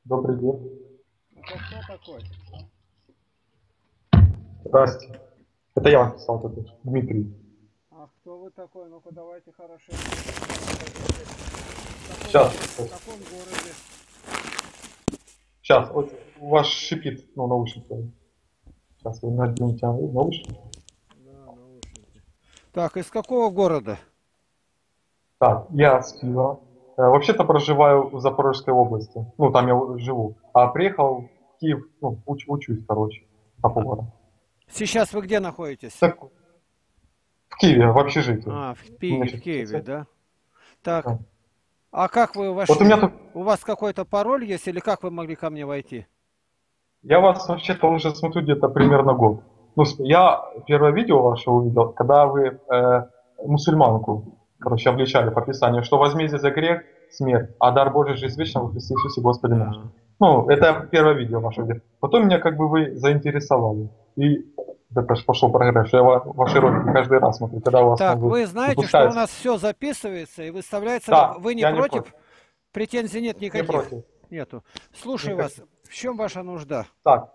Добрый день. Это кто такой? Здрасте. Это я вам писал такой, Дмитрий. А кто вы такой? Ну-ка давайте хорошенько расскажите. Сейчас, В каком городе? сейчас, вот у вас шипит, ну, наушники. Сейчас вы наденете наушники. Да, наушники. Так, из какого города? Так, я с Киева. Вообще-то проживаю в Запорожской области. Ну, там я живу. А приехал в Киев, ну, учусь, короче, на повара. Сейчас вы где находитесь? Так, в Киеве, в общежитии. А, У меня В сейчас Киеве, учится. да? Так, Да. а как вы Вот у меня вошли? тут, У вас какой-то пароль есть или как вы могли ко мне войти? я вас вообще-то уже смотрю где-то примерно год. Ну, я первое видео ваше увидел, когда вы мусульманку, короче, обличали по Писанию, что возмездие за грех — смерть, а дар Божий — жизнь вечная во Христе Иисусе Господе нашем. Да. Ну, это первое видео ваше. Потом меня как бы вы заинтересовали. И это ж пошел прогресс, что я ваши ролики каждый раз смотрю, когда у вас там Так, вы знаете, что у выпускается. нас все записывается и выставляется. Да, Вы не я не против? против. Претензий нет Не никаких? против. Нету. Слушаю вас. Никаких. В чем ваша нужда? Так,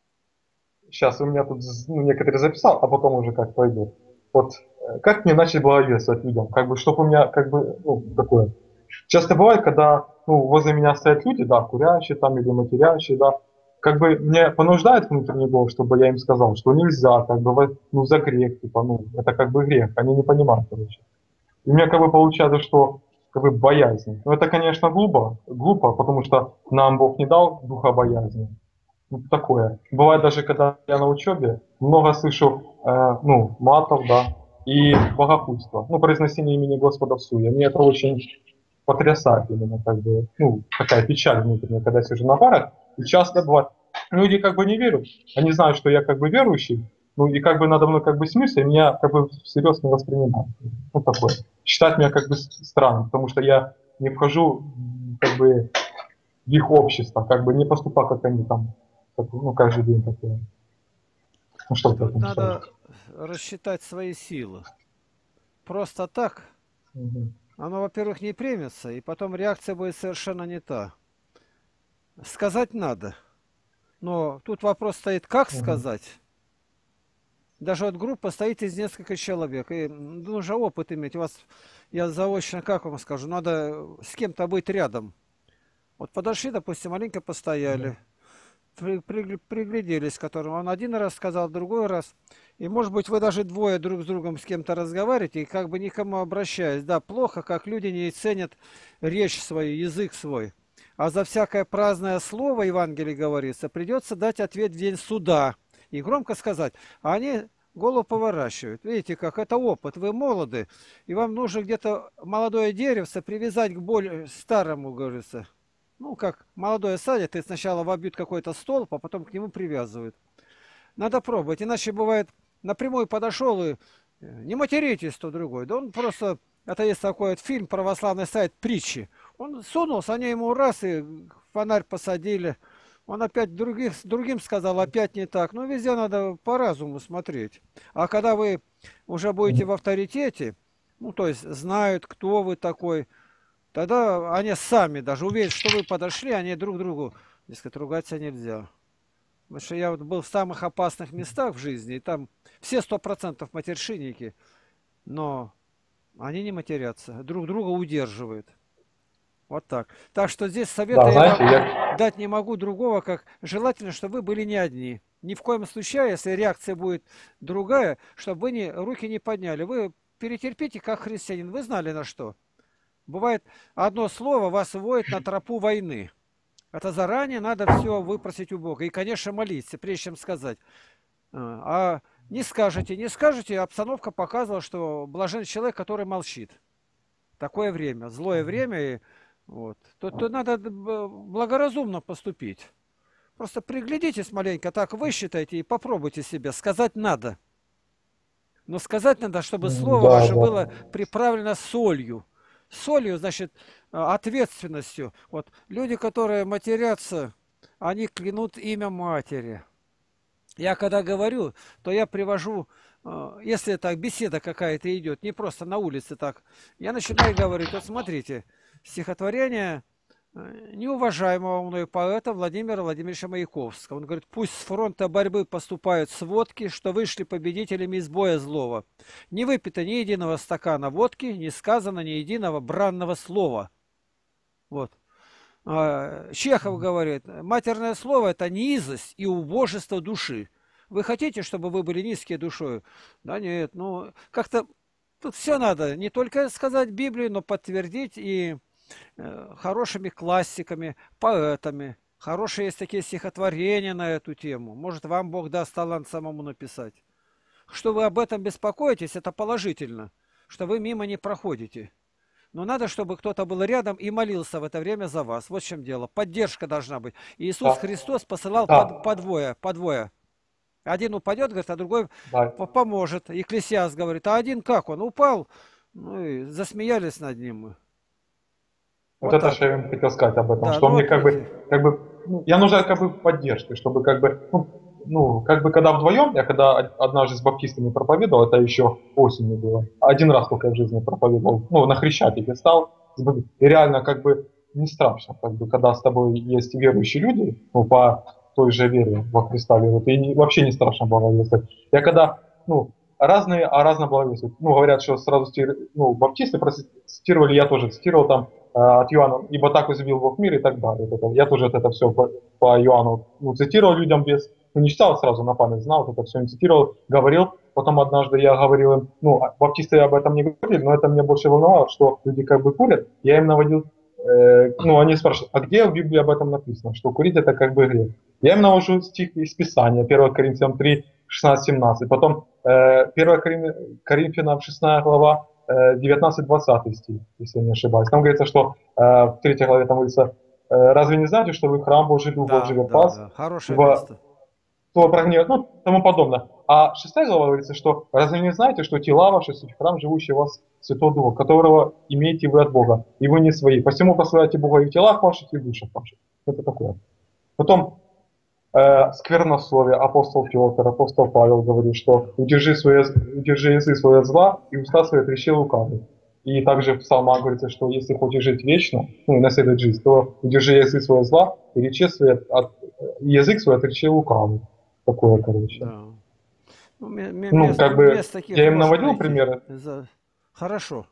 сейчас у меня тут ну, некоторые записал, а потом уже как пойдет. Вот как мне начать благовествовать людям? Как бы, чтобы у меня, как бы, ну, такое. Часто бывает, когда, ну, возле меня стоят люди, да, курящие там или матерящие, да, как бы мне понуждает внутренний голос, чтобы я им сказал, что нельзя, как бы, ну, за грех, типа, ну, это как бы грех, они не понимают, короче. И у меня как бы получается, что как бы боязнь. Ну, это, конечно, глупо, потому что нам Бог не дал духа боязни. Ну, такое. Бывает даже, когда я на учебе, много слышу, ну, матов, да, и богохульства. Ну, произнесение имени Господа в суе. Мне это очень потрясает именно, как бы, ну, такая печаль внутренняя, когда я сижу на парах. И часто бывает, люди как бы не верят. Они знают, что я как бы верующий, ну, и как бы надо мной как бы смеются, и меня как бы всерьез не воспринимают. Ну, такое. Считать меня как бы странным, потому что я не вхожу, как бы, в их общество, как бы не поступаю, как они там, как, ну, каждый день такое. Ну, что вы по Тут этому скажете? надо рассчитать свои силы. Просто так Мгм. оно, во-первых, не примется, и потом реакция будет совершенно не та. Сказать надо, но тут вопрос стоит, как Мгм. сказать. Даже вот группа стоит из нескольких человек, и нужно опыт иметь. У вас, я заочно, как вам скажу, надо с кем-то быть рядом. Вот подошли, допустим, маленько Мгм. постояли, пригляделись к которому. Он один раз сказал, другой раз. И, может быть, вы даже двое друг с другом с кем-то разговариваете, и как бы никому обращаясь. Да, плохо, как люди не ценят речь свою, язык свой. А за всякое праздное слово, Евангелие говорится, придется дать ответ в день суда. И громко сказать. А они голову поворачивают. Видите, как это опыт. Вы молоды, и вам нужно где-то молодое деревце привязать к более старому, говорится. Ну, как молодое садят, и сначала вобьют какой-то столб, а потом к нему привязывают. Надо пробовать, иначе бывает, напрямую подошел и не материтесь, то другой. Да он просто, это есть такой вот фильм, православный сайт «Притчи». Он сунулся, они ему раз и фонарь посадили. Он опять другим сказал, опять не так. Ну, везде надо по разуму смотреть. А когда вы уже будете в Мгм. авторитете, ну, то есть знают, кто вы такой, тогда они сами даже увидят, что вы подошли, они друг другу, дескать, ругаться нельзя. Потому что я вот был в самых опасных местах в жизни, и там все 100% матершинники, но они не матерятся, друг друга удерживают. Вот так. Так что здесь совета Да, я знаете, вам я... дать не могу другого, как желательно, чтобы вы были не одни. Ни в коем случае, если реакция будет другая, чтобы вы руки не подняли. Вы перетерпите, как христианин. Вы знали на что. Бывает, одно слово вас вводит на тропу войны. Это заранее надо все выпросить у Бога. И, конечно, молиться, прежде чем сказать. А не скажете, обстановка показывала, что блажен человек, который молчит. Такое время, злое время, и вот. Тут надо благоразумно поступить. Просто приглядитесь маленько, так вы считаете и попробуйте себе. Сказать надо. Но сказать надо, чтобы слово Да, ваше да. было приправлено солью. Солью, значит, ответственностью. Вот люди, которые матерятся, они клянут имя матери. Я когда говорю, то я привожу, если так беседа какая-то идет, не просто на улице так, я начинаю говорить, вот смотрите, стихотворение неуважаемого мной поэта Владимира Владимировича Маяковского. Он говорит, пусть с фронта борьбы поступают сводки, что вышли победителями из боя злого. Не выпито ни единого стакана водки, не сказано ни единого бранного слова. Вот. Чехов говорит, матерное слово – это низость и убожество души. Вы хотите, чтобы вы были низкие душой? Да нет, ну как-то тут все надо, не только сказать Библию, но подтвердить и хорошими классиками, поэтами. Хорошие есть такие стихотворения на эту тему. Может, вам Бог даст талант самому написать. Что вы об этом беспокоитесь, это положительно, что вы мимо не проходите. Но надо, чтобы кто-то был рядом и молился в это время за вас. Вот в чем дело. Поддержка должна быть. Иисус Да, Христос посылал да, по двое. Один упадет, говорит, а другой да. поможет. Екклесиаст говорит, а один как? Он упал. Ну и засмеялись над ним мы. Вот Вот это так. же я им хотел сказать об этом, Да, что ну мне вот видите. ну, я нужна как бы поддержка, чтобы как бы, ну, как бы когда вдвоем, я когда однажды с баптистами проповедовал, это еще осенью было, один раз только я в жизни проповедовал, ну, на Хрещатике стал, и реально как бы не страшно, как бы, когда с тобой есть верующие люди, ну, по той же вере во Христа верят, и вообще не страшно благовествовать. Я когда, ну, разные, а разно благовествуют. Ну, говорят, что сразу, ну, баптисты процитировали, я тоже цитировал там, от Иоанна, ибо так возлюбил Бог мир и так далее. Вот это, я тоже вот это все по Иоанну ну, цитировал людям без, ну не читал сразу на память, знал, вот это все им цитировал, говорил. Потом однажды я говорил им, ну, баптисты об этом не говорили, но это меня больше волновало, что люди как бы курят. Я им наводил, ну, они спрашивают, а где в Библии об этом написано, что курить это как бы грех. Я им навожу стих из Писания, 1 Коринфянам 3, 16-17. Потом 1 Коринфянам 6 глава, 19-20 стих, если я не ошибаюсь. Там говорится, что в 3 главе там говорится, разве не знаете, что вы храм Божий, Дух Божий Да, живет в да, вас, да. Хорошее ибо место. кто прогневает, ну, тому подобное. А 6 глава говорится, что разве не знаете, что тела ваши, суть храм, живущий у вас Святого Духа, которого имеете вы от Бога, и вы не свои. Посему прославляйте Бога и в телах ваших, и в душах ваших. Это такое. Потом сквернословие, апостол Петр, апостол Павел говорит, что удержи язык свой от зла и уста свои отречи лукавый. И также в псалмах говорится, что если хочешь жить вечно, ну и наследовать жизнь, то удержи язык свой от зла и язык свой отречи лукавый. Такое, короче. Да. Ну, Ну, как мест бы, таких я им можно наводил найти. примеры. Хорошо.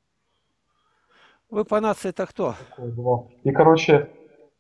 Вы по нации-то кто? Такое было. И, короче,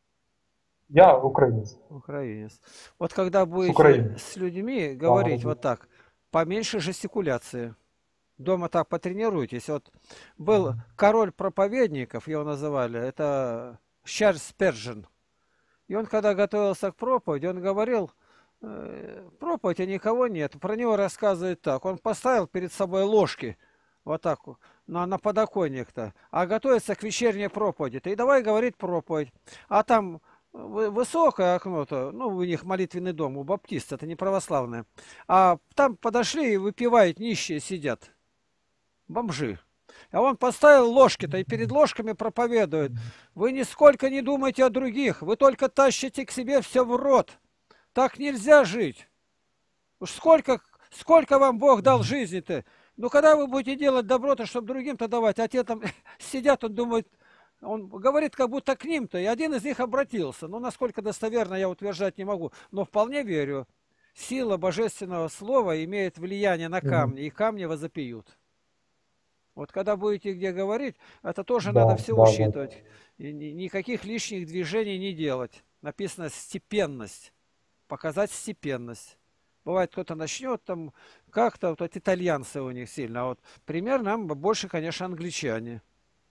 я украинец, Украинец. Вот когда с будете Украины. с людьми Да, говорить вот родился. так, поменьше жестикуляции. Дома так потренируйтесь. Вот был король проповедников, его называли, это Чарльз Спержен. И он, когда готовился к проповеди, он говорил, проповедь, а никого нет. Про него рассказывает так. Он поставил перед собой ложки, вот так, на подоконник-то, а готовится к вечерней проповеди. И давай говорит проповедь. А там высокое окно-то, ну, у них молитвенный дом, у баптист, это не православное. А там подошли и выпивают, нищие сидят, бомжи. А он поставил ложки-то и перед ложками проповедует. Вы нисколько не думайте о других, вы только тащите к себе все в рот. Так нельзя жить. Уж сколько вам Бог дал жизни-то? Ну, когда вы будете делать добро-то, чтобы другим-то давать, а те там сидят, он думает, он говорит, как будто к ним-то, и один из них обратился. Ну, насколько достоверно, я утверждать не могу, но вполне верю. Сила божественного слова имеет влияние на Мгм. камни, и камни возопьют. Вот когда будете где говорить, это тоже надо Да, все да, да. учитывать. И никаких лишних движений не делать. Написано степенность. Показать степенность. Бывает, кто-то начнет там как-то, вот итальянцы у них сильно, а вот пример нам больше, конечно, англичане.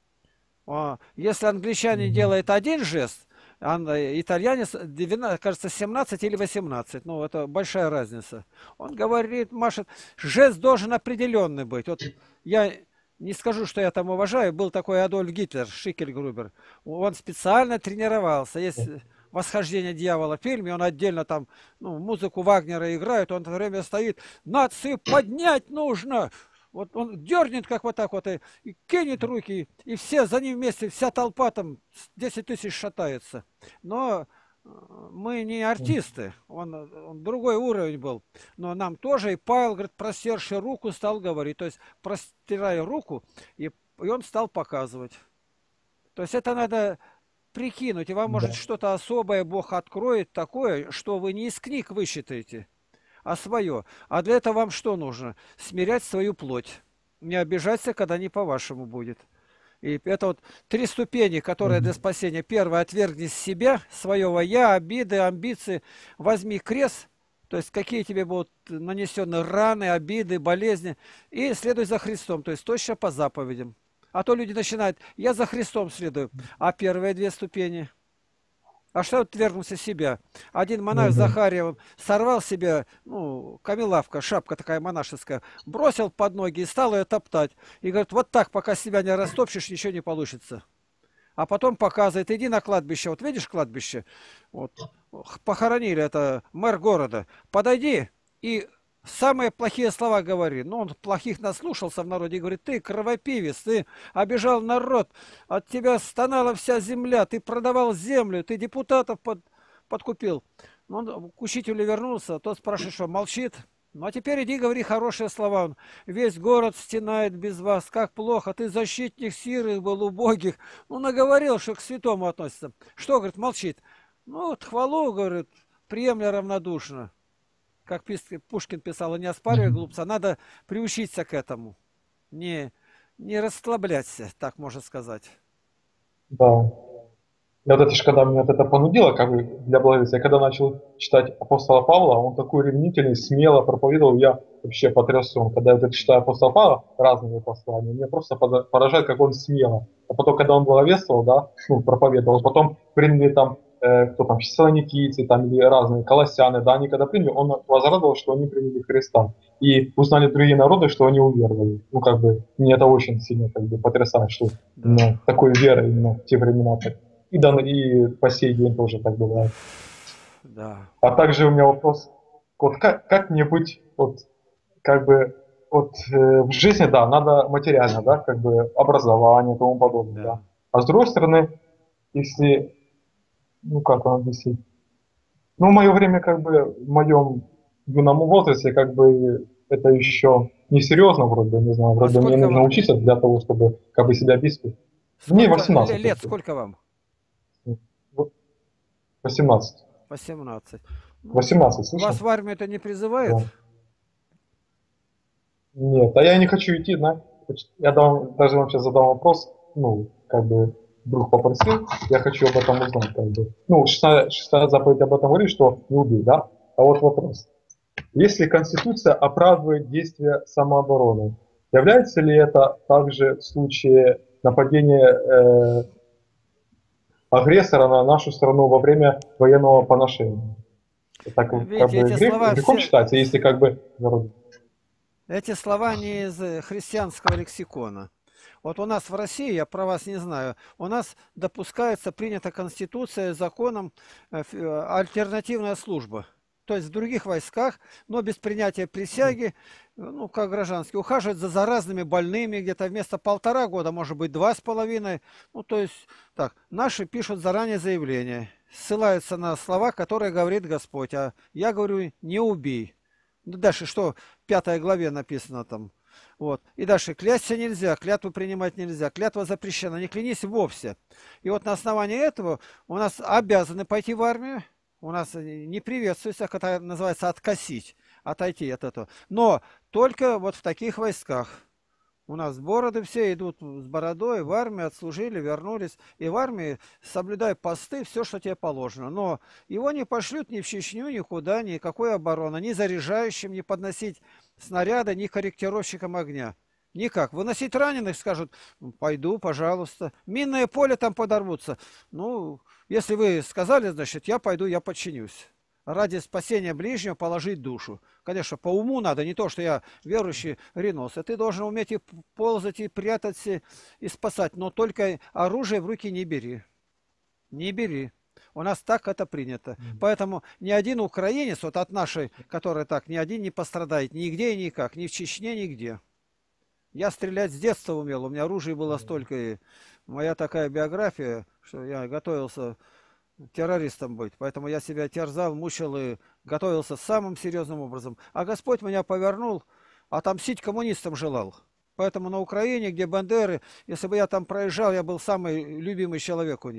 Если англичане Мгм. делают один жест, итальянец, кажется, 17 или 18, ну, это большая разница. Он говорит, машет, жест должен определенный быть. Вот я не скажу, что я там уважаю, был такой Адольф Гитлер, Шикельгрубер, он специально тренировался, есть «Восхождение дьявола» в фильме, он отдельно там, ну, музыку Вагнера играет, он в это время стоит, нацию поднять нужно, вот он дернет, как вот так вот, и кинет руки, и все за ним вместе, вся толпа там, 10 тысяч шатается. Но мы не артисты, он другой уровень был. Но нам тоже, и Павел, говорит, простерши руку, стал говорить. То есть, простирая руку, и он стал показывать. То есть, это надо прикинуть, и вам, может, Да. что-то особое Бог откроет такое, что вы не из книг высчитаете, а свое. А для этого вам что нужно? Смирять свою плоть. Не обижаться, когда не по-вашему будет. И это вот три ступени, которые для Мгм. спасения. Первое, отвергни себя, своего я, обиды, амбиции. Возьми крест, то есть какие тебе будут нанесены раны, обиды, болезни. И следуй за Христом, то есть точно по заповедям. А то люди начинают, я за Христом следую. А первые две ступени? А что отвергнулся себя? Один монах Мгм. Захарьев сорвал себе, ну, камелавка, шапка такая монашеская, бросил под ноги и стал ее топтать. И говорит, вот так, пока себя не растопчешь, ничего не получится. А потом показывает, иди на кладбище, вот видишь кладбище, вот, похоронили, это мэр города, подойди и самые плохие слова говори. Ну, он плохих наслушался в народе и говорит, ты кровопивец, ты обижал народ, от тебя стонала вся земля, ты продавал землю, ты депутатов подкупил. Ну, он к учителю вернулся, тот спрашивает, что молчит. Ну, а теперь иди говори хорошие слова. Он, весь город стенает без вас, как плохо, ты защитник сирых был, убогих. Ну, наговорил, что к святому относится. Что, говорит, молчит? Ну, вот хвалу, говорит, приемля равнодушно. Как Пушкин писал, не оспаривай Мгм. глупца, надо приучиться к этому. Не, не расслабляться, так можно сказать. Да. И вот это ж, когда меня вот это понудило, как бы, для благовестия, я когда начал читать апостола Павла, он такой ревнительный, смело проповедовал, я вообще потрясен. Когда я вот читаю апостола Павла, разные послания, меня просто поражает, как он смело. А потом, когда он благовествовал, да, ну, проповедовал, потом приняли там, кто там, фессалоникийцы, там, или разные, колоссяне, да, они когда приняли, он возрадовал, что они приняли Христа. И узнали другие народы, что они уверовали. Ну, как бы, мне это очень сильно, как бы, потрясает, что Да, именно такой верой именно в те времена. И, да, и по сей день тоже так бывает. да. А также у меня вопрос, вот как мне быть, вот, как бы, вот в жизни, да, надо материально, да, как бы образование и тому подобное, да. Да. А с другой стороны, если, ну как вам объяснить, ну в мое время, как бы, в моем юном возрасте, как бы, это еще несерьезно вроде, не знаю, А вроде мне сколько нужно вам? учиться для того, чтобы, как бы, себя обеспечить. Мне Сколько 18 лет, только, сколько вам? вот 18, 18. Ну, 18, вас слышал? в армию это не призывает? Да. Нет, а я не хочу идти, да. Я даже вам сейчас задам вопрос, ну, как бы друг попросил, я хочу об этом узнать, как бы. Ну, шестая заповедь об этом говорит, что не убей, да? А вот вопрос. Если Конституция оправдывает действия самообороны, является ли это также в случае нападения агрессора на нашу страну во время военного поношения? Так как Видите, бы эти слова грехом все, считается, если как бы за эти слова не из христианского лексикона. Вот у нас в России, я про вас не знаю, у нас допускается, принята Конституция, законом альтернативная служба. То есть в других войсках, но без принятия присяги, ну, как гражданские, ухаживать за заразными больными, где-то вместо 1,5 года, может быть, 2,5. Ну, то есть, так, наши пишут заранее заявление, ссылаются на слова, которые говорит Господь, а я говорю, не убей. Ну, дальше что в 5 главе написано там? Вот. И дальше, клясться нельзя, клятву принимать нельзя, клятва запрещена, не клянись вовсе. И вот на основании этого у нас обязаны пойти в армию, у нас не приветствуется, как это называется, откосить, отойти от этого. Но только вот в таких войсках. У нас бороды все идут с бородой, в армию отслужили, вернулись. И в армии соблюдай посты, все, что тебе положено. Но его не пошлют ни в Чечню, никуда, никакой обороны. Ни заряжающим, ни подносить снаряды, ни корректировщикам огня. Никак. Выносить раненых скажут, «Ну, пойду, пожалуйста. Минное поле там подорвутся. Ну, если вы сказали, значит, я пойду, я подчинюсь. Ради спасения ближнего положить душу. Конечно, по уму надо, не то, что я верующий ринулся. Ты должен уметь и ползать, и прятаться, и спасать. Но только оружие в руки не бери. Не бери. У нас так это принято. Поэтому ни один украинец, вот от нашей, которая так, ни один не пострадает. Нигде и никак. Ни в Чечне, нигде. Я стрелять с детства умел. У меня оружия было столько. И моя такая биография, что я готовился террористом быть. Поэтому я себя терзал, мучил и готовился самым серьезным образом. А Господь меня повернул, отомстить коммунистам желал. Поэтому на Украине, где Бандеры, если бы я там проезжал, я был самый любимый человек у них.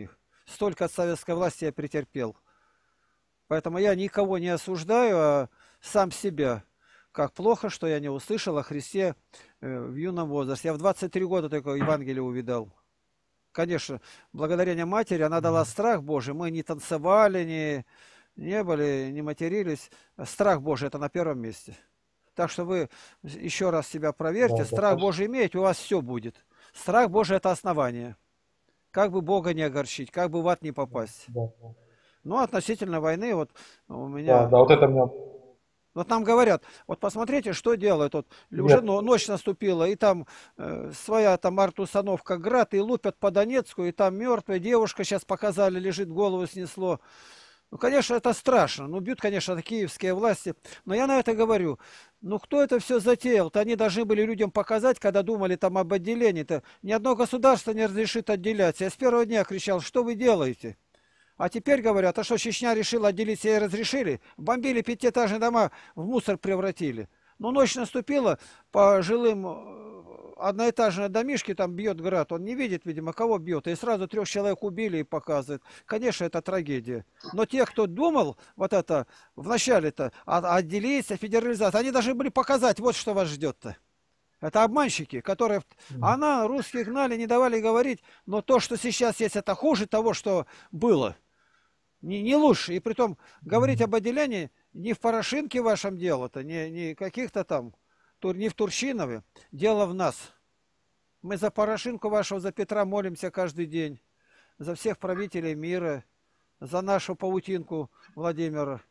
Столько от советской власти я претерпел. Поэтому я никого не осуждаю, а сам себя. Как плохо, что я не услышал о Христе в юном возрасте. Я в 23 года только Евангелие увидал. Конечно, благодарение матери она дала страх Божий. Мы не танцевали, не были, не матерились. Страх Божий – это на первом месте. Так что вы еще раз себя проверьте. Да, да, Страх Божий имеете, у вас все будет. Страх Божий – это основание. Как бы Бога не огорчить, как бы в ад не попасть. да, да. Ну, относительно войны, вот у Да, меня... да, вот это мне... Вот нам говорят, вот посмотрите, что делают. Вот уже Нет, ночь наступила, и там своя там артустановка град, и лупят по Донецку, и там мертвая девушка, сейчас показали, лежит, голову снесло. Ну, конечно, это страшно. Ну, бьют, конечно, киевские власти. Но я на это говорю. Ну, кто это все затеял-то? Они должны были людям показать, когда думали там об отделении-то. Ни одно государство не разрешит отделяться. Я с первого дня кричал, что вы делаете? А теперь говорят, а что, Чечня решила отделиться и разрешили? Бомбили пятиэтажные дома, в мусор превратили. Ну, ночь наступила, по жилым одноэтажные домишки там бьет град. Он не видит, видимо, кого бьет. И сразу 3 человек убили и показывают. Конечно, это трагедия. Но те, кто думал, вот это, вначале-то, отделиться, федерализация, они должны были показать, вот что вас ждет-то. Это обманщики, которые... Она, русских гнали, не давали говорить, но то, что сейчас есть, это хуже того, что было. Не лучше. И притом говорить об отделении не в Порошинке вашем дело-то, не каких-то там, не в Турчинове. Дело в нас. Мы за Порошинку вашего, за Петра молимся каждый день. За всех правителей мира. За нашу паутинку Владимира.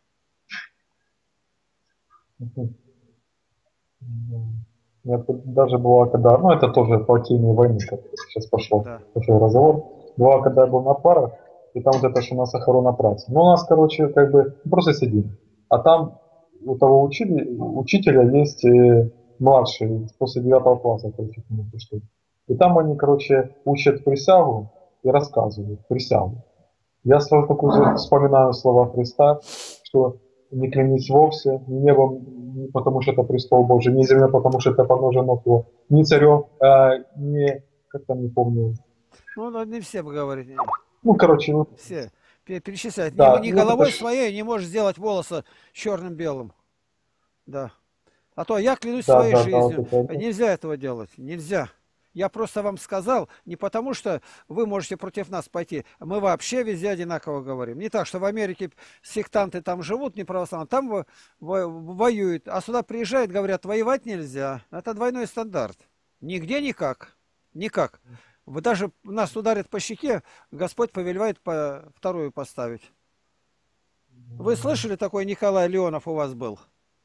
Нет, даже была, когда, ну это тоже по теме войны, как сейчас Да. пошел разговор. Была, когда я был на парах, и там вот это, что у нас охорона працы. Ну, у нас, короче, как бы просто сидим. А там у того учителя есть младший, после 9 класса, короче, по-моему, что. И там они, короче, учат присягу и рассказывают присягу. Я сразу такую вспоминаю слова Христа, что не клянись вовсе, ни небом, потому что это престол Божий, ни землей, потому что это подножие ног его, ни царем, не, как там, не помню. Ну, не все бы говорить. Ну, короче, ну, Все. Перечислять. да, Ни и вот это головой своей не можешь сделать волосы черным-белым. Да. А то я клянусь своей да, вот жизнью. это, Нельзя этого делать. Нельзя. Я просто вам сказал, не потому что вы можете против нас пойти. Мы вообще везде одинаково говорим. Не так, что в Америке сектанты там живут, не православные, там воюют. А сюда приезжают, говорят, воевать нельзя. Это двойной стандарт. Нигде никак. Никак. Вы даже нас ударят по щеке, Господь повелевает вторую поставить. Вы слышали, такой Николай Леонов у вас был?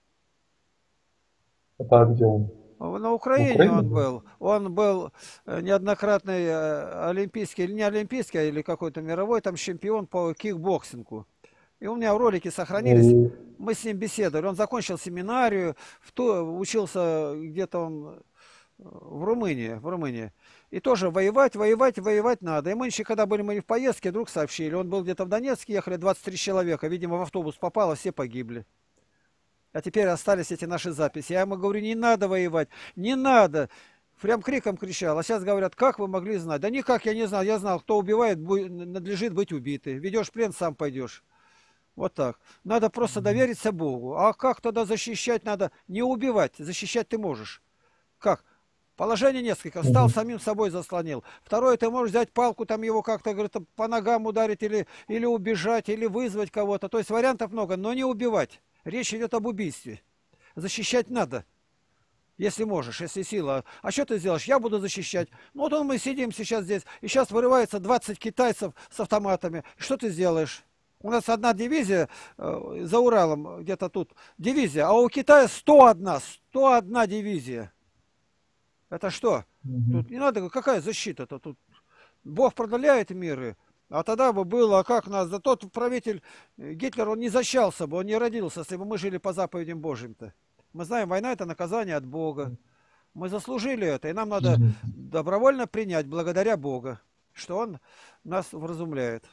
это где он? На В Украине Украине он был? был. Он был неоднократный олимпийский, или не олимпийский, или какой-то мировой там чемпион по кикбоксингу. И у меня ролики сохранились. И, Мы с ним беседовали. Он закончил семинарию, учился где-то он в Румынии, в Румынии. И тоже воевать, воевать, воевать надо. И мы еще, когда были мы в поездке, вдруг сообщили, он был где-то в Донецке, ехали 23 человека. Видимо, в автобус попало, все погибли. А теперь остались эти наши записи. Я ему говорю, не надо воевать, не надо. Прям криком кричал. А сейчас говорят, как вы могли знать? Да никак я не знал. Я знал, кто убивает, надлежит быть убитый. Ведешь плен, сам пойдешь. Вот так. Надо просто довериться Богу. А как тогда защищать надо? Не убивать. Защищать ты можешь. Как? Положение несколько. Встал, самим собой заслонил. Второе, ты можешь взять палку, там его как-то, говорит, по ногам ударить, или убежать, или вызвать кого-то. То есть вариантов много, но не убивать. Речь идет об убийстве. Защищать надо. Если можешь, если сила. А что ты сделаешь? Я буду защищать. Ну вот мы сидим сейчас здесь, и сейчас вырывается 20 китайцев с автоматами. Что ты сделаешь? У нас одна дивизия за Уралом, где-то тут, дивизия, а у Китая 101 дивизия. Это что? Тут не надо, какая защита-то тут? Бог продляет миры. А тогда бы было, а как нас? Да тот правитель Гитлер, он не защищался бы, он не родился, если бы мы жили по заповедям Божьим-то. Мы знаем, война это наказание от Бога. Мы заслужили это, и нам надо добровольно принять благодаря Бога, что Он нас вразумляет.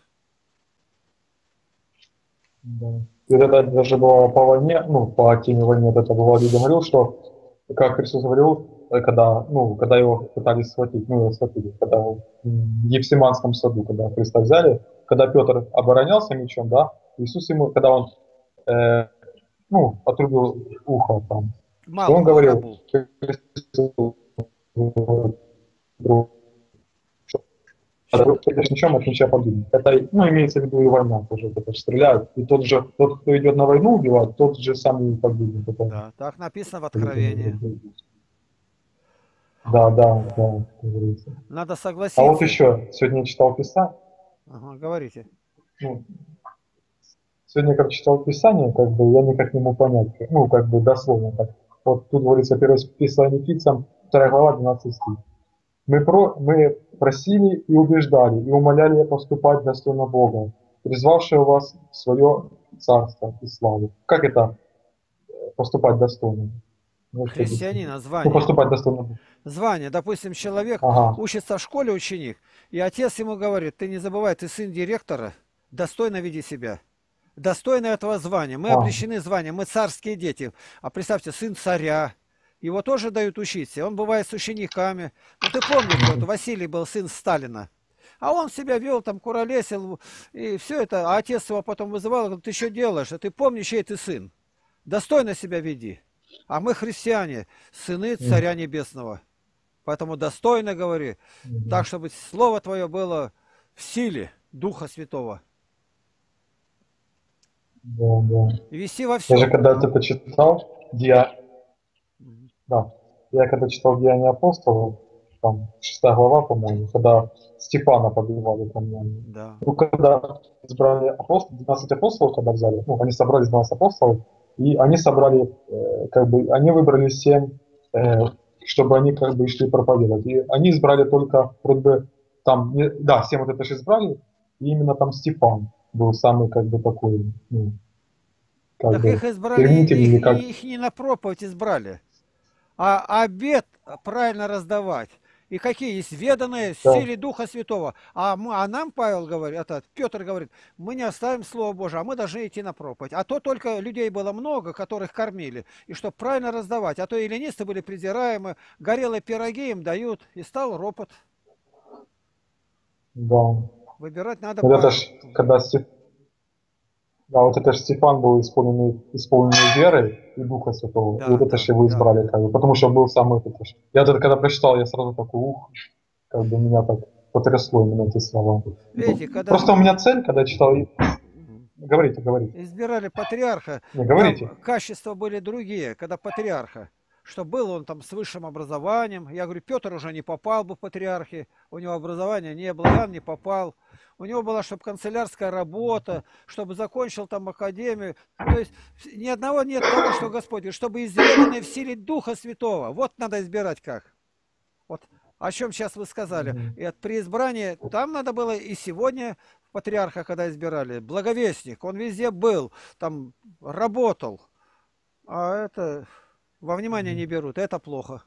да. И вот это даже было по войне, ну, по теме войны, вот это было, Владимир говорил, что, как Христос говорил, когда, ну, когда его пытались схватить, ну, его схватили, когда в Гефсиманском саду, когда Христа взяли, когда Петр оборонялся мечом, да, Иисус ему, когда он э, ну, отрубил ухо там, что он Малому говорил, рабу. Что-то. это мечом от меча погибнет. Это, ну, имеется в виду и война тоже, это же стреляют. И тот же, тот, кто идет на войну убивать, тот же сам и погибнет. Это, Да, так написано в Откровении. да, да, да, как говорится. Надо А вот согласиться. еще, сегодня я читал Писание, Ага, говорите. ну, сегодня, как читал Писание, как бы я никак не мог понять, ну, как бы дословно так. Вот тут говорится, первое Писание Филиппийцам, 2 глава, 12 стих. Мы просили и убеждали, и умоляли поступать достойно Бога, призвавшего вас в свое царство и славу. Как это поступать достойно? Можете объяснить? Христианина Ну, звание. поступать достойно Бога. Звание. Допустим, человек Ага. учится в школе, ученик, и отец ему говорит, ты не забывай, ты сын директора, достойно веди себя. Достойно этого звания. Мы А, облечены званием, мы царские дети. А представьте, сын царя. Его тоже дают учиться. Он бывает с учениками. Ну, ты помните, вот Василий был сын Сталина. А он себя вел, там, куролесил, и все это. А отец его потом вызывал, говорит, ты что делаешь? А ты помни, чей ты сын. Достойно себя веди. А мы христиане, сыны Царя Небесного. Поэтому достойно говори, так, чтобы слово твое было в силе Духа Святого. да, да. И вести во Я же всем. когда это почитал, да, я когда читал Деяния апостолов, там, 6 глава, по-моему, когда Степана побивали там, Да. ну, когда избрали апостолов, 12 апостолов, когда взяли, ну, они собрали 12 апостолов, и они собрали, как бы, они выбрали 7, чтобы они, как бы, шли проповедовать. И они избрали только, вроде бы, там, да, 7 вот это же избрали, и именно там Степан был самый, как бы, такой, ну, как Так их бы, избрали, ревнитель или как. их не на проповедь избрали, а обет правильно раздавать. И какие есть веданные в Да. силе Духа Святого. А нам Павел говорит, Петр говорит, мы не оставим Слово Божие, а мы должны идти на проповедь. А то только людей было много, которых кормили. И чтобы правильно раздавать. А то эллинисты были презираемы, горелые пироги им дают. И стал ропот. Да. Выбирать надо Вот это ж, правильно. когда да, вот это ж Стефан был исполненный верой и Духа Святого. И вот Да, это ж да, его да. избрали, как бы, потому что был самый вот это ж. Я вот это когда прочитал, я сразу такой, ух, как бы меня так потрясло именно эти слова. Видите, когда Просто у меня цель, когда я читал, говорите, говорите. избирали патриарха, Не, там говорите. качества были другие, когда патриарха. Что был он там с высшим образованием. Я говорю, Петр уже не попал бы в патриархи, у него образования не было, Иоанн не попал. У него была, чтобы канцелярская работа, чтобы закончил там академию. То есть ни одного нет того, что Господь говорит, чтобы изведанный в силе Духа Святого. Вот надо избирать как. Вот о чем сейчас вы сказали. Мгм. И при избрании, там надо было и сегодня патриарха, когда избирали, благовестник, он везде был, там работал. А это во внимание не берут, это плохо.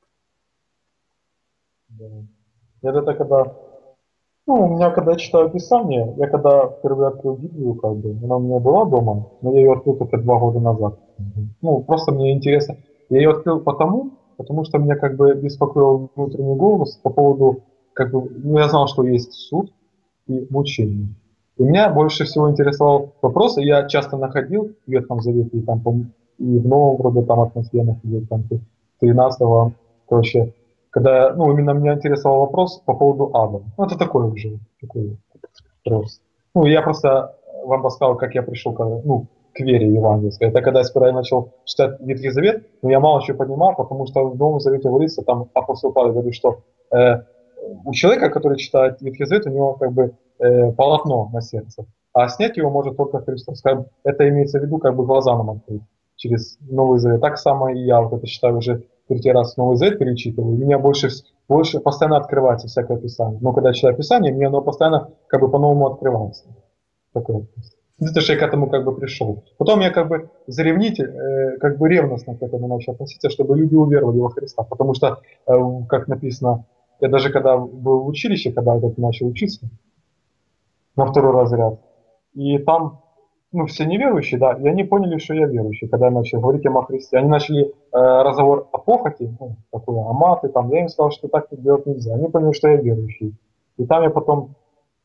Да. Я это когда, ну, у меня когда я читаю Писание, я когда впервые открыл Библию, как бы, она у меня была дома, но я ее открыл только 2 года назад. Ну, просто мне интересно. Я ее открыл потому что меня как бы беспокоил внутренний голос по поводу, как бы, ну, я знал, что есть суд и мучение. И меня больше всего интересовал вопрос, и я часто находил в Ветхом Завете, и там, и в Новом вроде там атмосфера находил, там, 13-го, короче, когда, ну, именно меня интересовал вопрос по поводу ада. Ну, это такой уже, такой вопрос. Ну, я просто вам рассказал, как я пришел к вере евангельской. Это когда сперва я начал читать Ветхий Завет, но я мало чего понимал, потому что в Новом Завете говорится, там апостол Павел говорит, что у человека, который читает Ветхий Завет, у него как бы полотно на сердце, а снять его может только Христос. Это имеется в виду, как бы глаза нам открыть через Новый Завет. Так само и я вот это считаю уже третий раз Новый Завет перечитываю. У меня больше постоянно открывается всякое Писание. Но когда я читаю Писание, мне оно постоянно как бы по-новому открывается. Такое. Это же я к этому как бы пришел. Потом я как бы заревнитель, как бы ревностно к этому начал относиться, чтобы люди уверовали во Христа. Потому что, как написано, я даже когда был в училище, когда вот это начал учиться, на 2 разряд, и там, ну, все неверующие, да, и они поняли, что я верующий, когда я начал говорить им о Христе. Они начали разговор о похоти, ну, такой, о маты, там, я им сказал, что так делать нельзя. Они поняли, что я верующий. И там я потом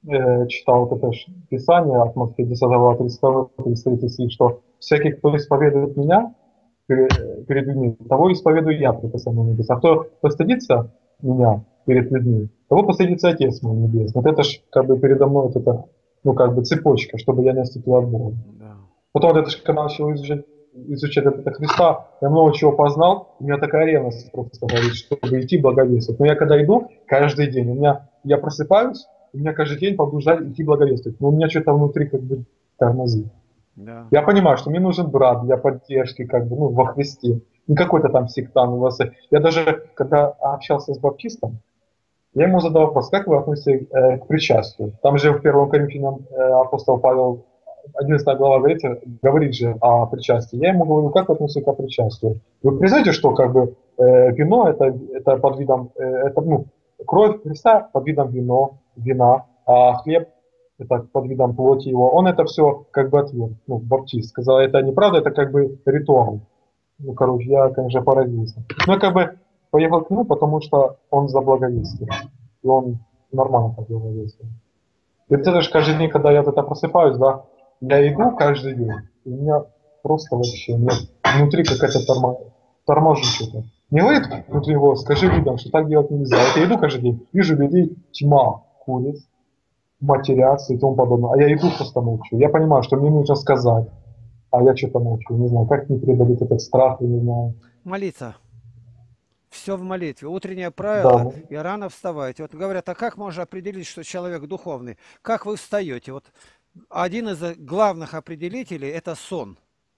читал вот это писание от Матфея 10 глава 32-33 стих, что всякий, кто исповедует меня перед людьми, того исповедую я пред Отцом на небесах. А кто постыдится меня перед людьми, того постыдится Отец мой небесный. Вот это ж как бы передо мной вот это, ну как бы цепочка, чтобы я не отступил от Бога. Да. Потом вот это ж, когда начал изучать это Христа, я много чего познал, у меня такая ревность просто говорит, чтобы идти благовествовать. Но я когда иду, каждый день, я просыпаюсь, у меня каждый день побуждает идти благовествовать. Но у меня что-то внутри как бы тормозит. Да. Я понимаю, что мне нужен брат для поддержки, как бы, ну, во Христе. Не какой-то там сектант у вас. Я даже, когда общался с баптистом, я ему задал вопрос, как вы относитесь к причастию? Там же в 1 Коринфянам апостол Павел, 11 глава, говорит же о причастии. Я ему говорю, как вы относитесь к причастию? Вы признаете, что как бы вино это под видом, это, ну, кровь Христа под видом вина, а хлеб это под видом плоти его. Он это все как бы отверг, ну, баптист. Сказал, это неправда, это как бы ритуал. Ну, короче, я, конечно, поразился. Но я как бы поехал к нему, потому что он за благовестие. И он нормально так благовествует. И это же каждый день, когда я это просыпаюсь, да, я иду каждый день, и у меня просто вообще нет. Внутри какая-то торможит что-то. Не говорит внутри его, скажи людям, что так делать нельзя. Вот я иду каждый день, вижу людей тьма, куриц, матерятся и тому подобное. А я иду просто молчу. Я понимаю, что мне нужно сказать, а я что-то молчу. Не знаю, как мне преодолеть этот страх, я не знаю. Молиться. Все в молитве. Утреннее Да, правило и рано вставайте. Вот говорят, а как можно определить, что человек духовный? Как вы встаете? Вот один из главных определителей – это сон.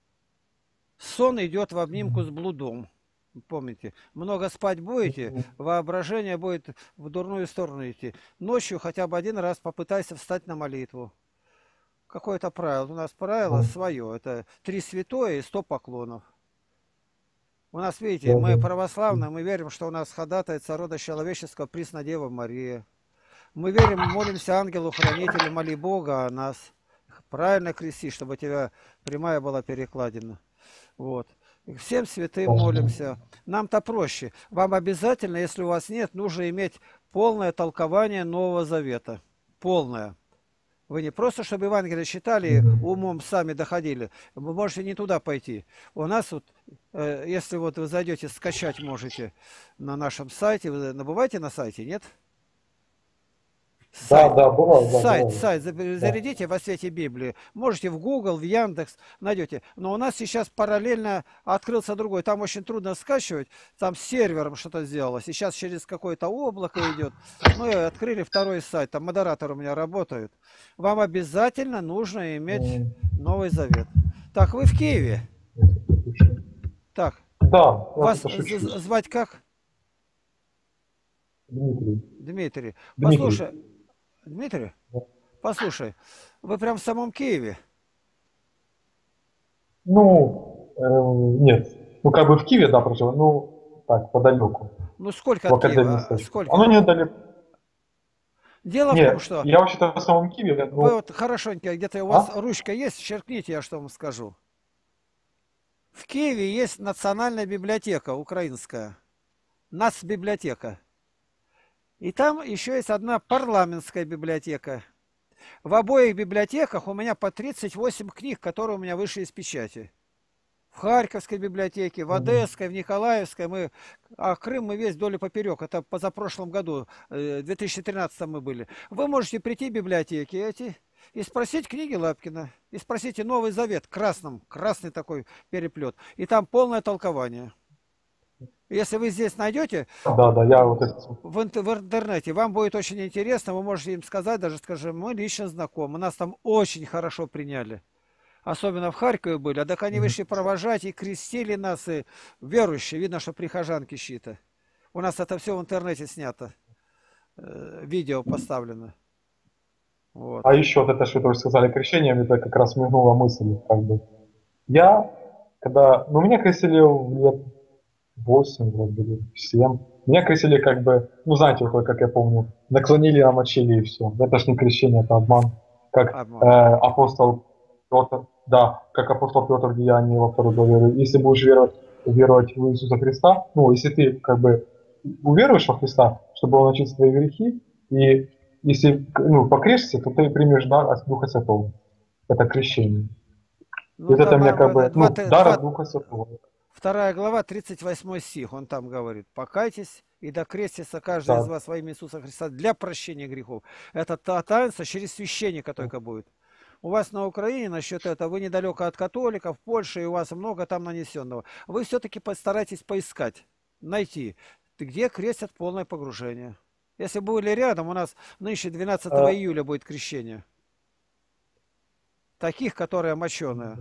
Сон идет в обнимку с блудом. Помните, много спать будете, воображение будет в дурную сторону идти. Ночью хотя бы один раз попытайся встать на молитву. Какое-то правило. У нас правило да, свое. Это 3 святое и 100 поклонов. У нас, видите, да, мы да. православные, мы верим, что у нас ходатайца рода человеческого пресна Дева Мария. Мы верим, молимся ангелу-хранителю, моли Бога о нас. Правильно крести, чтобы у тебя прямая была перекладина. Вот. Всем святым молимся. Нам-то проще. Вам обязательно, если у вас нет, нужно иметь полное толкование Нового Завета. Полное. Вы не просто, чтобы Евангелие читали, умом сами доходили. Вы можете не туда пойти. У нас вот, если вот вы зайдете, скачать можете на нашем сайте. Вы набываете на сайте, нет? Да, Сайт. да, бывает, да, бывает. Сайт Да. зарядите во свете Библии. Можете в Google, в Яндекс найдете. Но у нас сейчас параллельно открылся другой. Там очень трудно скачивать. Там с сервером что-то сделалось. И сейчас через какое-то облако идет. Мы открыли второй сайт. Там модераторы у меня работают. Вам обязательно нужно иметь Новый Завет. Так, вы в Киеве. Так, Да, я вас это шучу. звать как? Дмитрий. Дмитрий. Дмитрий. Послушай, Дмитрий, послушай, вы прям в самом Киеве. Ну, нет. Ну, как бы в Киеве, да, прожил, ну, так, подалеку. Ну, сколько В от академии Киева? местечко. Оно Сколько? недалеко. Дело в том, Нет, что я вообще-то в самом Киеве, вы ну, вот хорошенько, где-то у вас а? ручка есть, черкните, я что вам скажу. В Киеве есть национальная библиотека украинская, нацбиблиотека. И там еще есть одна парламентская библиотека. В обоих библиотеках у меня по 38 книг, которые у меня вышли из печати. В Харьковской библиотеке, в Одесской, в Николаевской. А Крым мы весь вдоль и поперек. Это позапрошлом году, в 2013 мы были. Вы можете прийти в библиотеки эти и спросить книги Лапкина. И спросите Новый Завет, красный такой переплет. И там полное толкование. Если вы здесь найдете Да, да, я вот это... в интернете, вам будет очень интересно, вы можете им сказать, даже скажем, мы лично знакомы, нас там очень хорошо приняли. Особенно в Харькове были, а так они вышли провожать и крестили нас, и верующие, видно, что прихожанки щита. У нас это все в интернете снято, видео поставлено. Вот. А еще вот это, что вы сказали, крещением, это как раз мигнула мысль, как бы. Я, когда... Ну, меня крестили в лет 8, вроде бы, 7. Меня крестили как бы, ну, знаете, вот как я помню, наклонили, намочили и все. Это ж не крещение, это обман. Как Обман. апостол Петр, да, как апостол Петр в Деянии во 2 главе. Если будешь веровать в Иисуса Христа, ну, если ты как бы уверуешь во Христа, чтобы Он очистил твои грехи, и если ну, покрестишься, то ты примешь дар от Духа Святого. Это крещение. И Ну, вот это там мне как бы, ну, дар от 2, Духа Святого. 2 глава, 38 стих, он там говорит: «Покайтесь, и докрестится каждый из Так. вас во имя Иисуса Христа для прощения грехов». Это таинство через священника только будет. У вас на Украине насчет этого, вы недалеко от католиков, в Польше, и у вас много там нанесенного. Вы все-таки постарайтесь поискать, найти, где крестят полное погружение. Если были рядом, у нас нынче 12 А, июля будет крещение. Таких, которые моченые.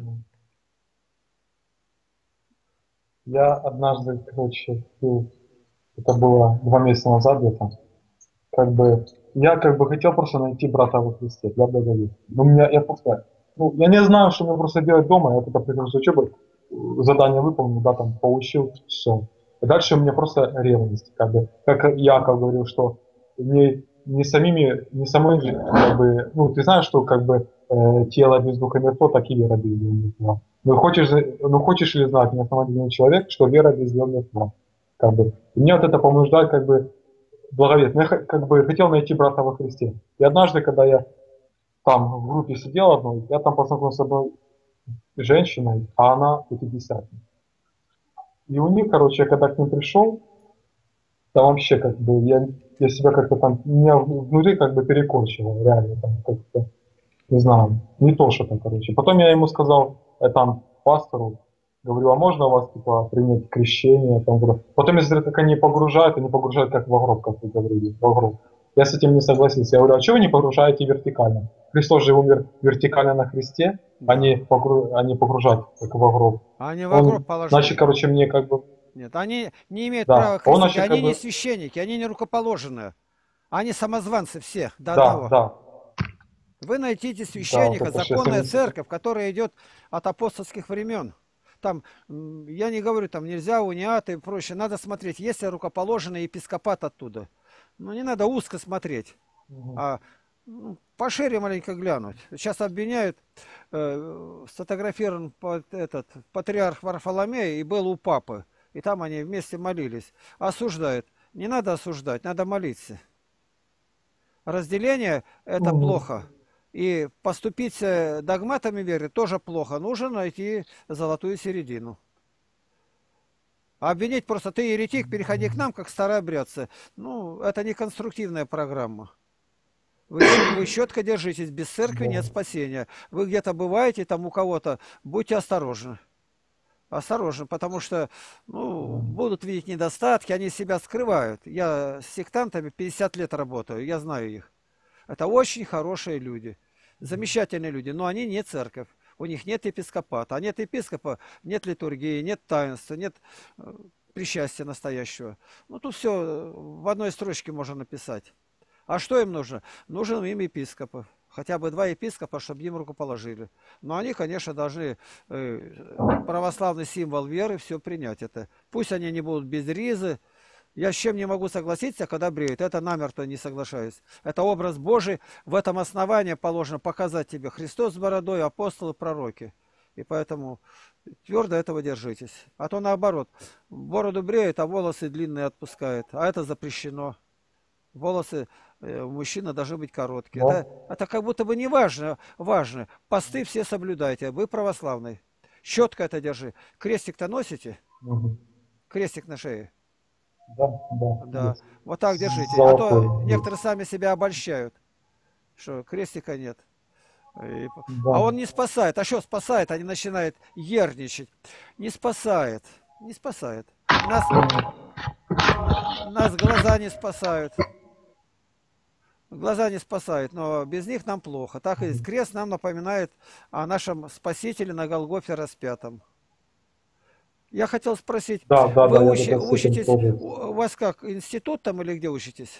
я однажды, короче, это было 2 месяца назад где-то, как бы, я как бы хотел просто найти брата во Христе для благовестия. Но у меня, я просто, ну, я не знаю, что мне просто делать дома, я когда прихожу с учебы, задание выполнил, да, там, получил, все. И дальше у меня просто ревность, как бы, как Яков говорил, что не самими, не самой, как бы, ну, ты знаешь, что, как бы, тело без духа мертво, так и вера без дела мертва. Ну, хочешь ли знать, неосновательный человек, что вера без дела мертва? Как бы. И мне вот это понуждает, как бы, благовест. Я как бы хотел найти брата во Христе. И однажды, когда я там в группе сидел одной, я там познакомился с одной женщиной, а она пятидесятник. И у них, короче, я когда к ним пришел, там вообще как бы я себя как-то там, меня внутри как бы перекорчило, реально, там как-то, не знаю, не то что-то, короче. Потом я ему сказал, там, пастору, говорю, а можно у вас, типа, принять крещение? Там, потом, если как они погружают как в гроб, как вы говорили, в гроб. Я с этим не согласился. Я говорю, а чего вы не погружаете вертикально? Христос же умер вертикально на кресте, Да. а не погружать как в гроб. А они в гроб Он, значит, положили. короче, мне как бы, Нет, они не имеют да, права он, крестить. значит, Они как не бы, священники, они не рукоположенные. Они самозванцы все, до да, одного. да, Вы найдите да, вот священника, это же, я с законная ним церковь, которая идет от апостольских времен. Там, я не говорю, там нельзя униаты и прочее. Надо смотреть, есть ли рукоположенный епископат оттуда. Но не надо узко смотреть, Мгм. а пошире маленько глянуть. Сейчас обвиняют, сфотографирован этот патриарх Варфоломей и был у папы. И там они вместе молились. Осуждают. Не надо осуждать, надо молиться. Разделение– это Мгм. плохо. И поступить догматами веры тоже плохо. Нужно найти золотую середину. А обвинить просто: ты еретик, переходи к нам, как старообрядцы. Ну, это не конструктивная программа. Вы четко держитесь, без церкви Да. нет спасения. Вы где-то бываете, там у кого-то, будьте осторожны. Осторожны, потому что ну, будут видеть недостатки, они себя скрывают. Я с сектантами 50 лет работаю, я знаю их. Это очень хорошие люди, замечательные люди, но они не церковь. У них нет епископата. А нет епископа, нет литургии, нет таинства, нет причастия настоящего. Ну, тут все в одной строчке можно написать. А что им нужно? Нужен им епископов. Хотя бы 2 епископа, чтобы им рукоположили. Но они, конечно, должны православный символ веры все принять это. Пусть они не будут без ризы. Я с чем не могу согласиться, когда бреют. Это намертво не соглашаюсь. Это образ Божий. В этом основании положено показать тебе Христос с бородой, апостолы, пророки. И поэтому твердо этого держитесь. А то наоборот. Бороду бреют, а волосы длинные отпускают. А это запрещено. Волосы у мужчины должны быть короткие. Да. Это как будто бы не важно. Важно. Посты все соблюдайте. Вы православный. Четко это держи. Крестик-то носите? Мгм. Крестик на шее. Да, да, Да. есть. Вот так держите. А то Золотой некоторые есть. сами себя обольщают, что крестика нет. Да. А он не спасает. А что спасает? Они начинают ерничать. Не спасает. Не спасает. Нас глаза не спасают. Глаза не спасают, но без них нам плохо. Так и Мгм. крест нам напоминает о нашем Спасителе на Голгофе распятом. Я хотел спросить, Да, да, вы да, я вот с этим учитесь, тоже. у вас как, институт там или где учитесь?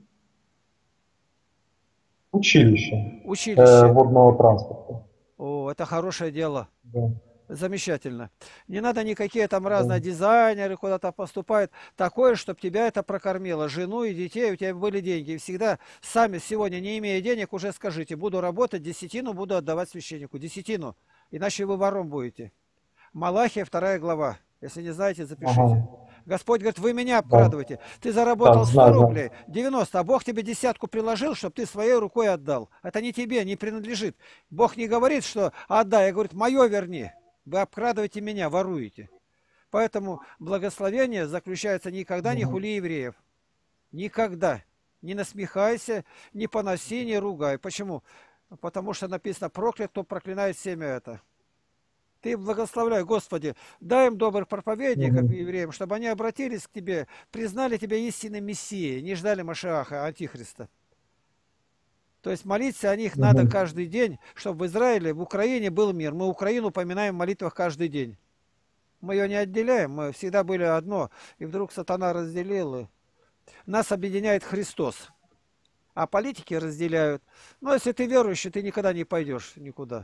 Училище Училище. водного транспорта. О, это хорошее дело. Да, Замечательно. Не надо никакие там да. разные дизайнеры куда-то поступают. Такое, чтобы тебя это прокормило. Жену и детей, у тебя были деньги. И всегда сами сегодня, не имея денег, уже скажите: буду работать, десятину буду отдавать священнику. Десятину. Иначе вы вором будете. Малахия, 2 глава. Если не знаете, Ага. запишите. Господь говорит, вы меня Да, обкрадываете. Ты да, заработал 100 знаю, знаю. рублей, 90, а Бог тебе десятку приложил, чтобы ты своей рукой отдал. Это не тебе, не принадлежит. Бог не говорит, что отдай, а говорит, мое верни. Вы обкрадываете меня, воруете. Поэтому благословение заключается никогда не Мгм. хули евреев. Никогда. Не насмехайся, не поноси, не ругай. Почему? Потому что написано, проклят, кто проклинает семя это. Ты благословляй, Господи, дай им добрых проповедников Мгм. евреям, чтобы они обратились к Тебе, признали Тебя истинным Мессией, не ждали Машиаха, Антихриста. То есть молиться о них надо Мгм. каждый день, чтобы в Израиле, в Украине был мир. Мы Украину поминаем в молитвах каждый день. Мы ее не отделяем, мы всегда были одно. И вдруг сатана разделил. И нас объединяет Христос. А политики разделяют. Но если ты верующий, ты никогда не пойдешь никуда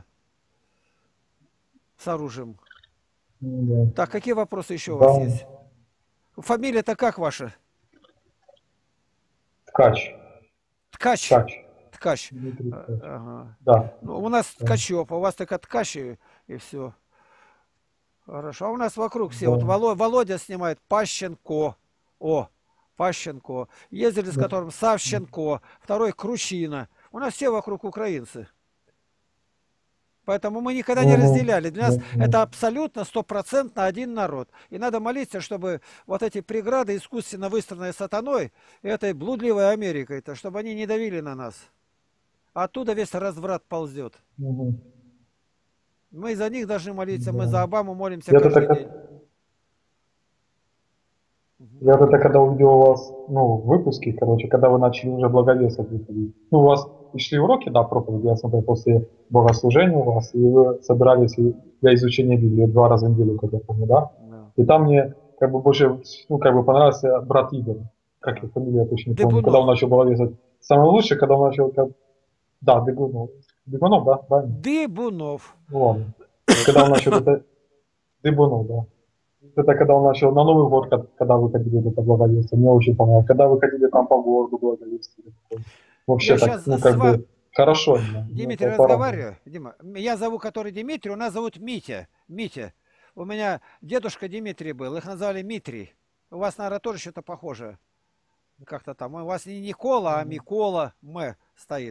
с оружием. Да. Так, какие вопросы еще у Да. вас есть? Фамилия-то как ваша? Ткач. Ткач. Ткач. Ткач. Дмитрий Ткач. Ага. Да. Ну, у нас Да. Ткачев, а у вас только Ткач и все. Хорошо. А у нас вокруг все. Вот Да. Володя снимает Пащенко. О, Пащенко. Ездили с Да. которым Савченко. Второй Кручина. У нас все вокруг украинцы. Поэтому мы никогда не Мгм. разделяли. Для Да. нас это абсолютно стопроцентно один народ. И надо молиться, чтобы вот эти преграды, искусственно выстроенные сатаной, этой блудливой Америкой-то, чтобы они не давили на нас. Оттуда весь разврат ползет. Мгм. Мы за них должны молиться, мы Да. за Обаму молимся Я-то каждый так, день. Мгм. я тогда, когда увидел у вас, ну, выпуски, короче, когда вы начали уже благовествовать выходить. Ну, у вас и шли уроки, да, проповеди, я смотрю, после богослужения у вас, и вы собирались для изучения Библии 2 раза в неделю, как я помню, да? Да. И там мне, как бы, больше, ну, как бы понравился брат Игорь, как его фамилия, я точно не помню, когда он Дыбунов. начал благовествовать. Самое лучшее, когда он начал, как, да, Бегунов, Бегунов, да, правильно? Дыбунов. Ну, ладно. Когда он начал это, Дыбунов, да. Это когда он начал на Новый год, когда выходили вот это благовестие, мне очень понравилось. Когда выходили там по городу благовестие. Вообще Я так, сейчас ну с как вами, бы хорошо именно. Мне Дмитрий, это порадовало. разговариваю. Дима, я зову который Дмитрий, у нас зовут Митя. Митя. У меня дедушка Дмитрий был, их назвали Митрий. У вас, наверное, тоже что-то похожее. Как-то там. У вас не Никола, а Мгм. Микола стоит.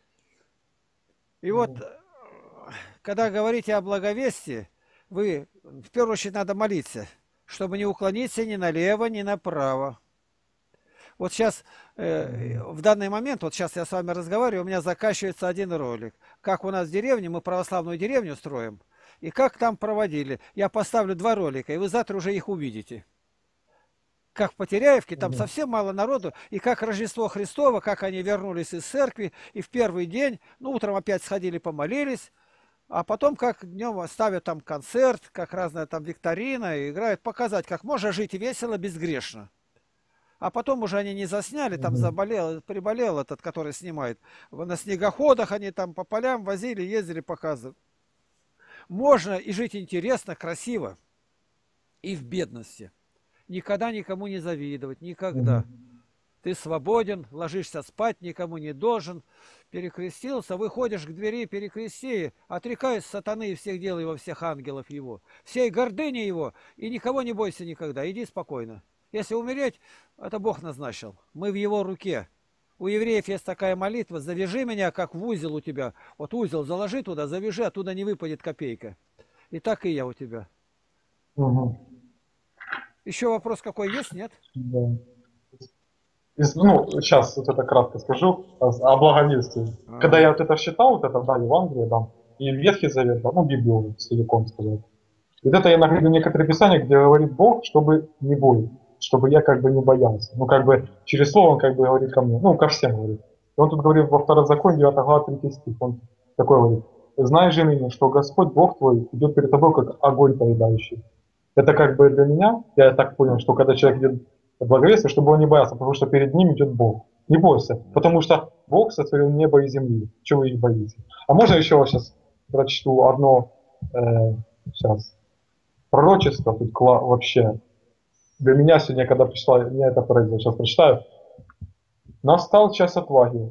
И вот, Мгм. когда говорите о благовестии, вы, в первую очередь, надо молиться, чтобы не уклониться ни налево, ни направо. Вот сейчас, Мгм. в данный момент, вот сейчас я с вами разговариваю, у меня заканчивается один ролик. Как у нас в деревне, мы православную деревню строим, и как там проводили. Я поставлю 2 ролика, и вы завтра уже их увидите. Как в Потеряевке, там Мгм. совсем мало народу, и как Рождество Христово, как они вернулись из церкви, и в первый день, ну, утром опять сходили, помолились, а потом как днем ставят там концерт, как разная там викторина, и играют, показать, как можно жить весело, безгрешно. А потом уже они не засняли, там Мгм. заболел, приболел этот, который снимает. На снегоходах они там по полям возили, ездили, показывали. Можно и жить интересно, красиво, и в бедности. Никогда никому не завидовать, никогда. Мгм. Ты свободен, ложишься спать, никому не должен. Перекрестился, выходишь к двери, перекрести, отрекаясь сатаны и всех дел его, всех ангелов его, всей гордыни его, и никого не бойся никогда, иди спокойно. Если умереть, это Бог назначил, мы в его руке. У евреев есть такая молитва: завяжи меня, как в узел у тебя. Вот узел заложи туда, завяжи, оттуда не выпадет копейка. И так и я у тебя. Мгм. Еще вопрос какой есть, нет? Да. Ну, сейчас вот это кратко скажу о благовестии. Когда А, я вот это считал, вот это, да, Евангелие, да, и Ветхий Завет, да, ну, Библию целиком сказать. И вот это я находил некоторые писания, где говорит Бог, чтобы не бояться, чтобы я как бы не боялся. Ну, как бы через слово он как бы говорит ко мне, ну, ко всем говорит. И он тут говорит во Второзаконии 9 глава 3 стих, он такой говорит: «Знай же ныне, что Господь Бог твой идет перед тобой, как огонь поедающий». Это как бы для меня, я так понял, что когда человек идет в благовестие, чтобы он не боялся, потому что перед ним идет Бог. Не бойся, да. потому что Бог сотворил небо и земли. Чего вы их боитесь? А можно еще сейчас прочту одно, сейчас, пророчество, тут вообще. Для меня сегодня, когда пришла, меня это поразило, сейчас прочитаю. «Настал час отваги,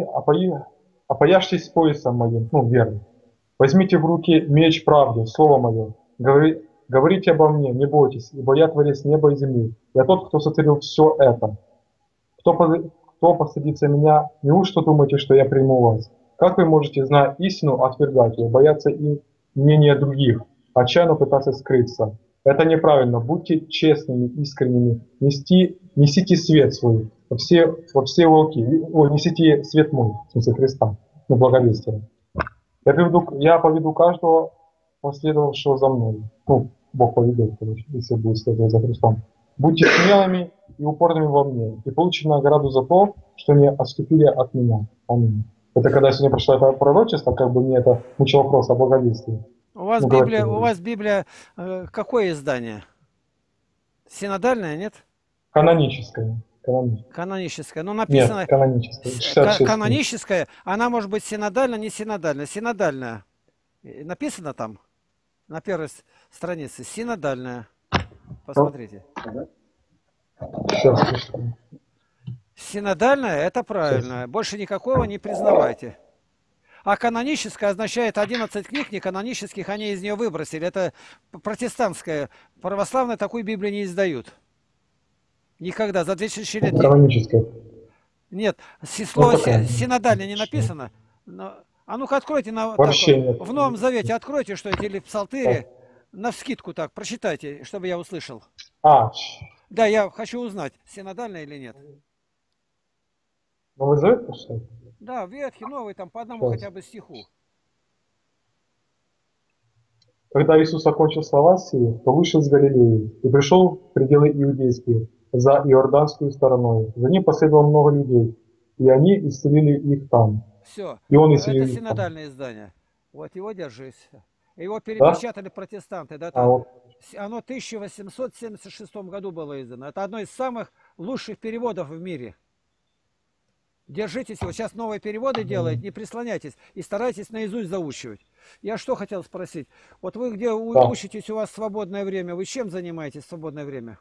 опояшьтесь поясом моим, ну, верным. Возьмите в руки меч правды, слово мое, Говорите обо мне, не бойтесь, ибо я творец неба и земли. Я тот, кто сотворил все это. Кто посадится меня, неужто думаете, что я приму вас? Как вы можете, зная истину, отвергать ее, бояться и мнения других, отчаянно пытаться скрыться? Это неправильно. Будьте честными, искренними. Несите свет свой во все уголки. Ой, несите свет мой, в смысле Христа, на благовестие. Я поведу каждого, последовавшего за мной. Ну, Бог поведет, короче, если будет следовать за Христом. Будьте смелыми и упорными во мне, и получите награду за то, что не отступили от меня. Аминь. Это когда я сегодня прочитал это пророчество, как бы мне это мучил вопрос о благовестии. Ну, говорите, У вас Библия, какое издание? Синодальное, нет? каноническое. Каноническое. Ну, Нет, написано каноническое. 66 книг. каноническое, она может быть синодальная, не синодальная. Синодальная. Написано там, на первой странице, синодальная. Посмотрите. Сейчас, слушай. Синодальная – это Сейчас. правильно. Больше никакого не признавайте. А каноническая означает 11 книг неканонических, они из нее выбросили. Это протестантская. Православные такую Библию не издают. Никогда. За 2000 лет. Каноническое. Нет, Вот слово такая. синодальное не написано. А ну-ка откройте Вообще нет. в Новом Завете, откройте, что это, или в Псалтыре, навскидку так, прочитайте, чтобы я услышал. А, Да, я хочу узнать, синодальное или нет. Новый Завет прочитать? Да, Ветхий, Новый, там по одному Сейчас. хотя бы стиху. Когда Иисус окончил слова сии, то вышел из Галилеи и пришел в пределы иудейские, за Иорданскую стороной. За ним последовало много людей, и они исцелили их там. Все, И он это исцелил их там. синодальное издание. Вот его держись. Его Да? перепечатали протестанты. Да, А это, вот. оно в 1876 году было издано. Это одно из самых лучших переводов в мире. Держитесь его. Сейчас новые переводы делают, не прислоняйтесь. И старайтесь наизусть заучивать. Я что хотел спросить. Вот вы где Да. учитесь, у вас свободное время, вы чем занимаетесь в свободное время?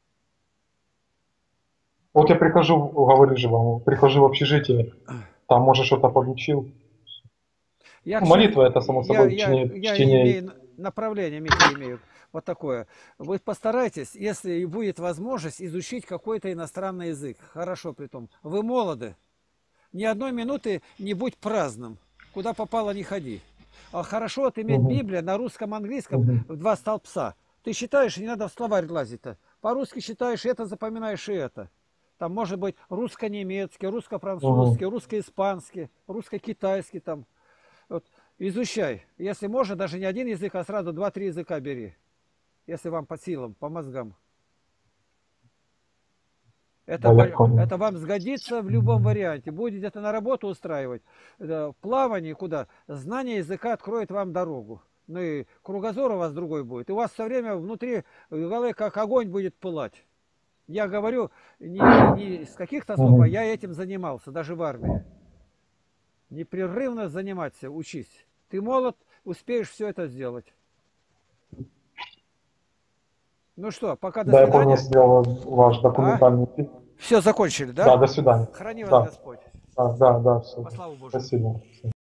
Вот я прихожу, говорю же вам, прихожу в общежитие, там, может, что-то подучил. Я, Ну, молитва это, само собой, я чтение. имею направление, Митя, имею вот такое. Вы постарайтесь, если будет возможность, изучить какой-то иностранный язык. Хорошо при том. Вы молоды. Ни одной минуты не будь праздным. Куда попало, не ходи. А хорошо вот иметь Мгм. Библию на русском, английском Мгм. в два столбца. Ты считаешь, не надо в словарь лазить-то. По-русски считаешь это, запоминаешь и это. Там может быть русско-немецкий, русско-французский, Мгм. русско-испанский, русско-китайский там. Вот, изучай. Если можно, даже не один язык, а сразу 2-3 языка бери. Если вам по силам, по мозгам. Да, я понял. Это вам сгодится в любом варианте. Будете это на работу устраивать, в плавании куда, знание языка откроет вам дорогу. Ну и кругозор у вас другой будет. И у вас все время внутри головы как огонь будет пылать. Я говорю не с каких-то слов, а Мгм. я этим занимался, даже в армии. Непрерывно заниматься, учись. Ты молод, успеешь все это сделать. Ну что, пока до Да, я понял, свидания. сделал ваш А? документальный фильм. Все, закончили, Да, да? до свидания. Храни вас Да, Господь. да, да, да, все. Во славу Божию. Спасибо.